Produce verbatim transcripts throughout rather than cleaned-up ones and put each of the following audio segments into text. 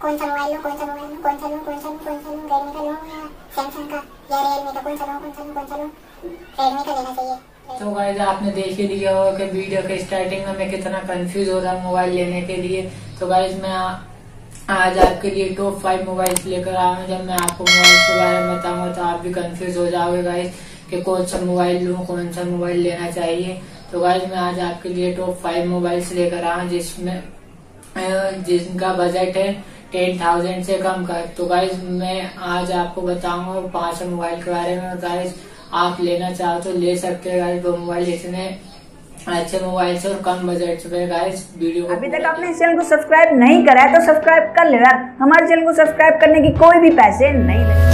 कौन सा मोबाइल लूं, कौन सा मोबाइल लूं, कौन सा लूं, कौन सा लूं, कौन सा लूं, रेडमी का लूं या सैमसंग का या रियलमी का, कौन सा लूं, कौन सा लूं, कौन सा लूं, रेडमी का लेना चाहिए। तो गाइस आपने देख ही लिया होगा कि वीडियो के स्टार्टिंग में मैं कितना कंफ्यूज हो रहा हूँ मोबाइल लेने के लिए। तो गाइस मैं आज आपके लिए टॉप फाइव मोबाइल्स लेकर आया हूँ। जब मैं आपको मोबाइल के बारे में बताऊंगा तो आप भी कंफ्यूज हो जाओगे गाइस कि कौन सा मोबाइल लूँ, कौन सा मोबाइल लेना चाहिए। तो गाइस मैं आज आपके लिए टॉप फाइव मोबाइल्स लेकर आया हूँ जिसमें जिनका बजट है टेन थाउजेंड से कम का। तो गाइस मैं आज आपको बताऊंगा पांच मोबाइल के बारे में। गाइस आप लेना चाहो तो ले सकते हैं गाइस, वो मोबाइल इतने अच्छे मोबाइल से और कम बजट से। गाइस वीडियो अभी तक आपने इस चैनल को सब्सक्राइब नहीं करा है तो सब्सक्राइब कर लेना। हमारे चैनल को सब्सक्राइब करने की कोई भी पैसे नहीं लगते।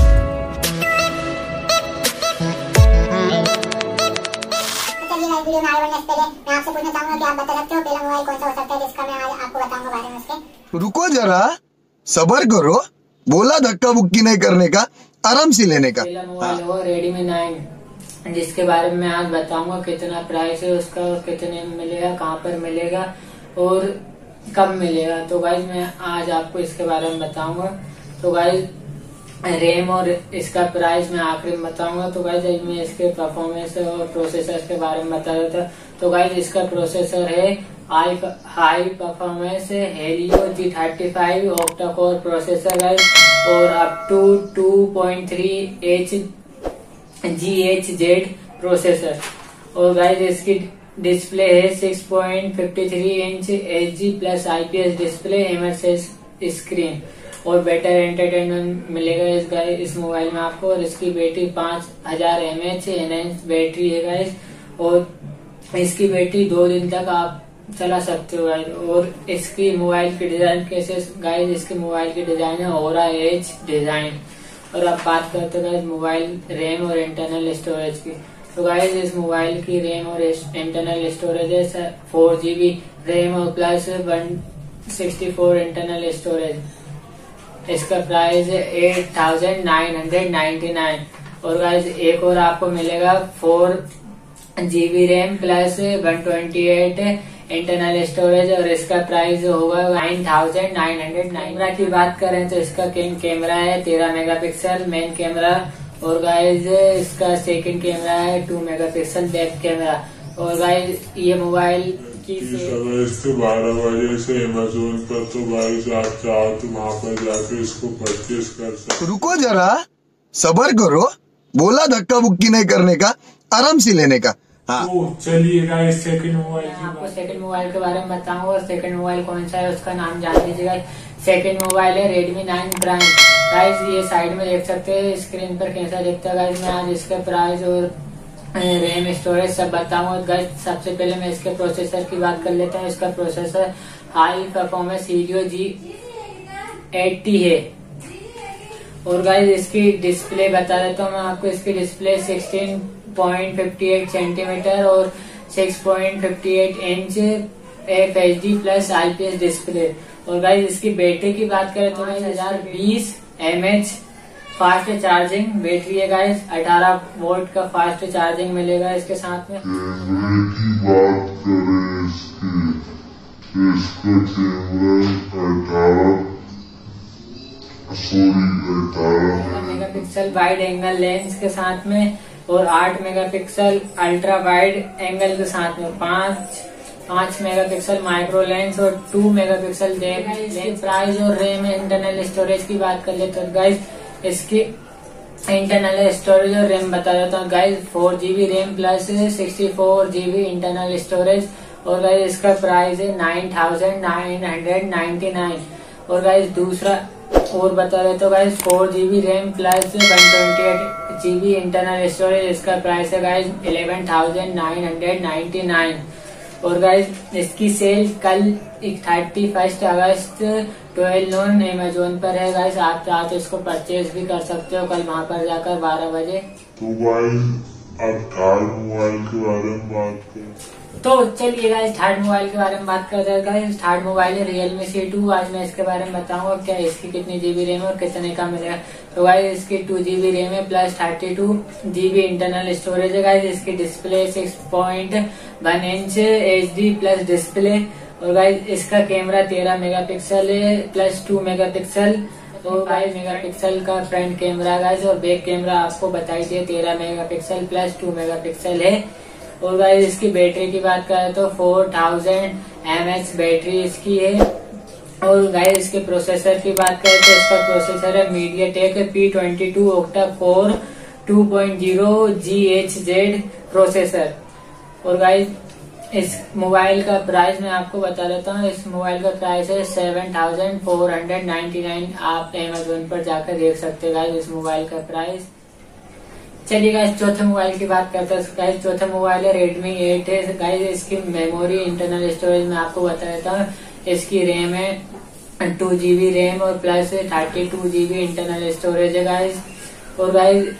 वीडियो में आगे बढ़ने से पहले मैं आपसे पूछना चाहूंगा कि आप बता सकते हो पहला मोबाइल कौन सा हो सकता है जिसका मैं आज आपको बताऊंगा बारे में उसके। रुको जरा, सबर करो, बोला धक्का बुक्की नहीं करने का, आराम से लेने का। पहला मोबाइल हो रेडमी नाइन, जिसके बारे में मैं आज बताऊंगा कितना प्राइस है उसका और कितने में मिलेगा, कहाँ पर मिलेगा और कब मिलेगा। तो गाइज मैं आज आपको इसके बारे में बताऊंगा। तो गाइज रैम और इसका प्राइस मैं आखिरी में बताऊंगा। तो गाइज मैं इसके परफॉर्मेंस और प्रोसेसर के बारे में बता देता। तो गाइज इसका प्रोसेसर है high high performance Helio G thirty five octa core processor guys और up to two point three G H H Z processor. और गाइज इसकी डिस्प्ले है six point fifty three inch H D plus IPS display immersive screen और better entertainment मिलेगा इस guys इस mobile में आपको। और इसकी बैटरी पांच हजार एम एच एनहेंस बैटरी है गाइस और इसकी बैटरी दो दिन तक आप चला सकते हो गाइस। और इसकी मोबाइल की डिजाइन कैसे गाइस, इसके मोबाइल की डिजाइन है ओरा एज डिजाइन। और अब बात करते हैं गाइस मोबाइल रैम और इंटरनल स्टोरेज की। तो गाइस इस मोबाइल की रैम और इंटरनल स्टोरेज है फोर जीबी रैम और plus one sixty four internal storage. इसका प्राइस है eight thousand nine hundred ninety nine. और गाइस एक और आपको मिलेगा four GB RAM plus one twenty eight internal storage और इसका प्राइस होगा nine thousand nine hundred nine. Camera की बात करें तो इसका कैमरा है तेरह मेगापिक्सल मेन कैमरा और गाइस इसका सेकंड कैमरा है टू मेगापिक्सल डेप्थ कैमरा। और गाइस ये मोबाइल की इसके बारह बजे से अमेज़न पर तो गाइस आप चाहो तो वहाँ पर जाके इसको परचेज कर सकते। रुको जरा, सबर करो, बोला धक्का बुक्की नहीं करने का, आराम से लेने का। हाँ। तो चलिए गाइस सेकंड मोबाइल आपको सेकंड मोबाइल के बारे में बताऊंगा और सेकंड मोबाइल कौन सा है उसका नाम जान लीजिएगा। सेकंड मोबाइल है रेडमी नाइन प्राइम। गाइस ये साइड में देख सकते हैं स्क्रीन पर कैसा दिखता है। गाइस मैं आज इसका प्राइस और रैम स्टोरेज सब बताऊंगा। गाइस सबसे पहले मैं इसके प्रोसेसर की बात कर लेता हूँ। इसका processor high performance Helio G eighty है। और गाइस इसकी डिस्प्ले बता देता हूँ मैं आपको। इसकी display sixteen point fifty eight centimeter और six point fifty eight inch F H D plus IPS display. और गाइस इसकी बैटरी की बात करें तो पाँच हजार बीस M H fast charging battery है गाइस। अठारह वोल्ट का फास्ट चार्जिंग मिलेगा इसके साथ में। की बात करें इसकी इसका कैमरा अठारह मेगापिक्सल वाइड एंगल लेंस के साथ में और आठ मेगापिक्सल अल्ट्रा वाइड एंगल के साथ में पांच पांच मेगापिक्सल माइक्रो लेंस और टू मेगापिक्सल डेप्थ। प्राइस और रैम इंटरनल स्टोरेज की बात कर लेते हैं गाइस। इसकी इंटरनल स्टोरेज और रैम बता देता हूँ guys. Four GB RAM plus sixty four GB internal storage. और गाइस इसका प्राइस है nine thousand nine hundred ninety nine. और गाइस दूसरा और बता रहे तो guys four GB RAM plus one twenty eight GB internal storage. इसका प्राइस है guys eleven thousand nine hundred ninety nine. और गाइस इसकी सेल कल thirty first August twelve noon Amazon पर है गाइस। आप चाहो तो इसको परचेज भी कर सकते हो कल वहाँ पर जाकर बारह बजे। तो गाइस अब थर्ड मोबाइल के बारे में बात करें। तो चलिए गाइस थर्ड मोबाइल के बारे में बात करते हैं गाइस। थर्ड मोबाइल है रियलमी सी टू। आज मैं इसके बारे में बताऊंगा क्या इसकी कितनी जीबी रैम है और कितने का मिलेगा। तो गाइस इसकी टू जीबी रैम है plus thirty two GB internal storage है गाइस। इसकी display six point one inch H D plus display और गाइज इसका कैमरा तेरह मेगापिक्सल है प्लस टू मेगापिक्सल, तो फाइव मेगापिक्सल का फ्रंट कैमरा गाइज, और बैक कैमरा आपको बताई दिए तेरह मेगापिक्सल प्लस टू मेगापिक्सल है। और गाइज इसकी बैटरी की बात करें तो four thousand M H battery इसकी है। और गाइज इसके प्रोसेसर की बात करें तो इसका प्रोसेसर है MediaTek P twenty two octa core two point zero G H Z processor. और गाइज इस मोबाइल का प्राइस मैं आपको बता देता हूँ। इस मोबाइल का प्राइस है seven thousand four hundred ninety nine. आप अमेजोन पर जाकर देख सकते हैं गाइज इस मोबाइल का प्राइस। चलिए गाइज चौथे मोबाइल की बात करते हैं। गाइज चौथा मोबाइल है रेडमी एट है। गाइज इसकी मेमोरी इंटरनल स्टोरेज मैं आपको बता देता हूँ। इसकी रैम है टू जीबी रैम और plus thirty two GB internal storage है गाइज। और गाइज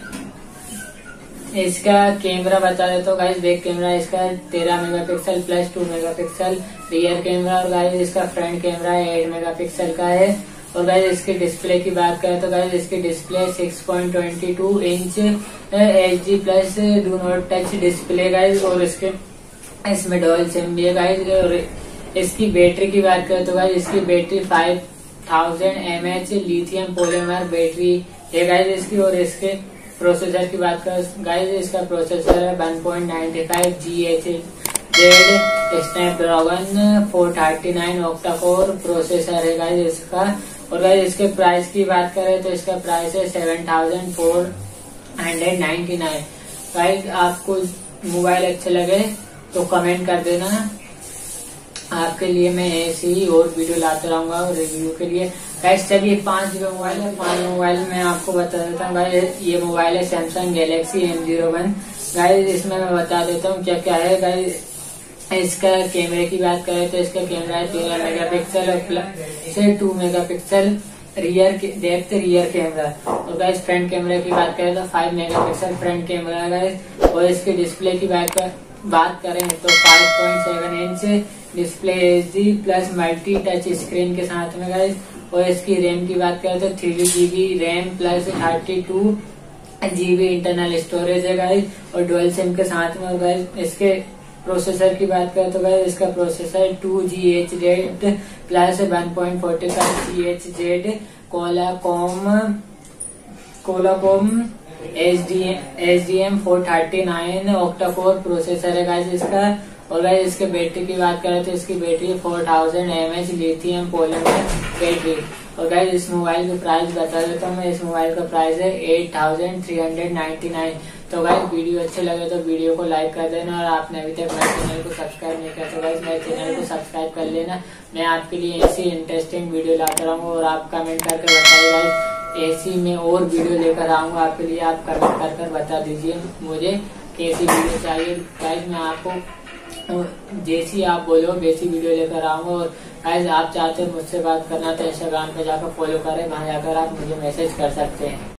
इसका कैमरा बता देता हूँ गाइज। बैक कैमरा इसका तेरह megapixel plus two megapixel rear camera, और गाइज इसका फ्रंट कैमरा एट मेगापिक्सल का है। और गाइज इसके डिस्प्ले की बात करें तो गाइज इसकी display six point two two inch H D plus do not touch display guys. और इसके इसमें डुअल सिम भी है गाइज। और इसकी बैटरी की बात करें तो गाइज इसकी battery five thousand M H lithium polymer battery है गाइज इसकी। और इसके प्रोसेसर की बात करें गाइज इसका प्रोसेसर है one point nine five G H Z Snapdragon four thirty nine octa core processor है गाइज इसका। और गाइज इसके प्राइस की बात करें तो इसका प्राइस है seven thousand four hundred ninety nine. Guys आपको मोबाइल अच्छे लगे तो कमेंट कर देना। आपके लिए मैं ऐसे ही और वीडियो लाते रहूंगा रिव्यू के लिए। गाइस चलिए पांच जो मोबाइल है पांच मोबाइल में आपको बता देता हूँ। गाइस ये मोबाइल है Samsung Galaxy M zero one. Guys इसमें मैं बता देता हूँ क्या क्या है। गाइस इसका कैमरे की बात करें तो इसका कैमरा है तेरह मेगापिक्सल और plus two megapixel rear depth rear camera. और गाइस फ्रंट कैमरे की बात करें तो फाइव मेगापिक्सल फ्रंट कैमरा है गाइस। और इसकी डिस्प्ले की बात कर, बात करें तो five point seven inch display H D plus multi touch screen के साथ में गाइस। और इसकी रैम की बात करें तो three GB RAM plus thirty two GB internal storage है गाइस और डुअल सिम के साथ में। और गाइस इसके प्रोसेसर की बात करें तो गाइस इसका processor two G H Z plus one point forty five G H Z Qualcomm Qualcomm H D H D M four thirty nine octa core processor है गाइस इसका। और गाइस इसके बैटरी की बात करें तो इसकी battery four thousand M H lithium polymer battery. और गाइस इस मोबाइल का प्राइस बता देता हूँ मैं। इस मोबाइल का प्राइस है eight thousand three hundred ninety nine. तो गाइस वीडियो अच्छे लगे तो वीडियो को लाइक कर देना। और आपने अभी तक मेरे चैनल को सब्सक्राइब नहीं किया तो गाइस मेरे चैनल को सब्सक्राइब कर लेना। मैं आपके लिए ऐसी इंटरेस्टिंग वीडियो लाता रहूंगा और आप कमेंट करके बताइए गाइस ऐसी मैं और वीडियो लेकर आऊंगा आपके लिए। आप कमेंट कर कर बता दीजिए मुझे कैसी वीडियो चाहिए। गाइस मैं आपको जैसी आप बोलो वैसी वीडियो लेकर आऊंगा। और गाइस आप चाहते हैं मुझसे बात करना तो इंस्टाग्राम पे जाकर फॉलो करें, वहां जाकर आप मुझे मैसेज कर सकते हैं।